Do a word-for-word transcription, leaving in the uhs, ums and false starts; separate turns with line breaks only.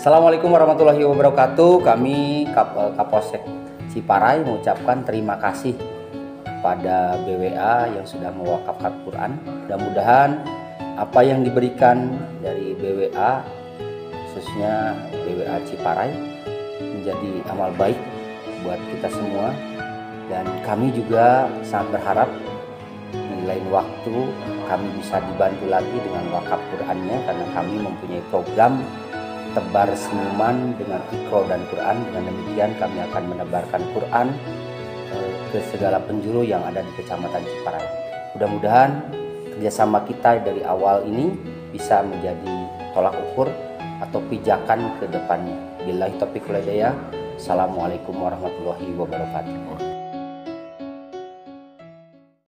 Assalamualaikum warahmatullahi wabarakatuh. Kami Kap Kapolsek Ciparai mengucapkan terima kasih pada B W A yang sudah mewakafkan Quran. Mudah-mudahan apa yang diberikan dari B W A, khususnya B W A Ciparai, menjadi amal baik buat kita semua. Dan kami juga sangat berharap di lain waktu kami bisa dibantu lagi dengan wakaf Qurannya, karena kami mempunyai program tebar senyuman dengan Iqra dan Quran. Dengan demikian kami akan menebarkan Quran eh, ke segala penjuru yang ada di Kecamatan Ciparai. Mudah-mudahan kerjasama kita dari awal ini bisa menjadi tolak ukur atau pijakan ke depannya. Billahi taufiq wal hidayah. Assalamualaikum warahmatullahi wabarakatuh.